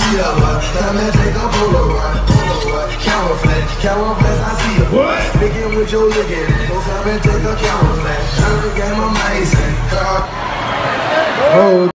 see a what? Time to take a Polaroid. Camouflage, I see a what? Sticking with your looking. So time to take a camouflage. Turn the game amazing. Oh.